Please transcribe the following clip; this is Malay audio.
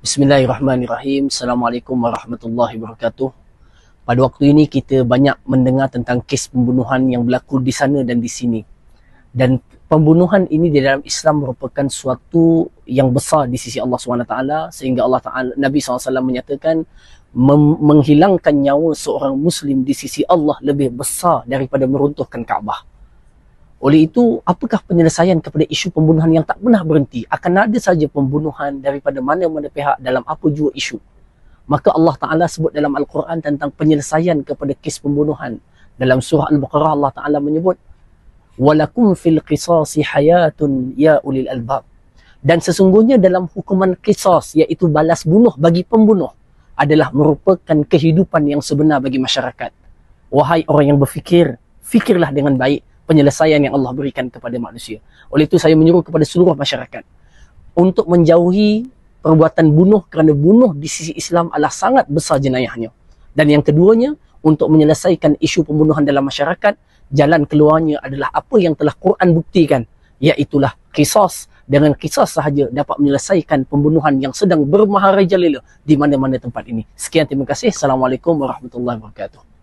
Bismillahirrahmanirrahim. Assalamualaikum warahmatullahi wabarakatuh. Pada waktu ini kita banyak mendengar tentang kes pembunuhan yang berlaku di sana dan di sini. Dan pembunuhan ini di dalam Islam merupakan suatu yang besar di sisi Allah SWT, sehingga Allah Ta'ala, Nabi SAW menyatakan menghilangkan nyawa seorang Muslim di sisi Allah lebih besar daripada meruntuhkan Kaabah. Oleh itu, apakah penyelesaian kepada isu pembunuhan yang tak pernah berhenti? Akan ada saja pembunuhan daripada mana-mana pihak dalam apa jua isu. Maka Allah Ta'ala sebut dalam Al-Quran tentang penyelesaian kepada kes pembunuhan. Dalam surah Al-Baqarah Allah Ta'ala menyebut, وَلَكُمْ فِي الْقِصَاصِ حَيَاتٌ يَا أُولِي الْأَلْبَابِ. Dan sesungguhnya dalam hukuman qisas, iaitu balas bunuh bagi pembunuh, adalah merupakan kehidupan yang sebenar bagi masyarakat. Wahai orang yang berfikir, fikirlah dengan baik penyelesaian yang Allah berikan kepada manusia. Oleh itu saya menyuruh kepada seluruh masyarakat untuk menjauhi perbuatan bunuh, kerana bunuh di sisi Islam adalah sangat besar jenayahnya. Dan yang keduanya, untuk menyelesaikan isu pembunuhan dalam masyarakat, jalan keluarnya adalah apa yang telah Quran buktikan, iaitulah qisas. Dengan qisas sahaja dapat menyelesaikan pembunuhan yang sedang bermaharajalela di mana-mana tempat ini. Sekian, terima kasih. Assalamualaikum warahmatullahi wabarakatuh.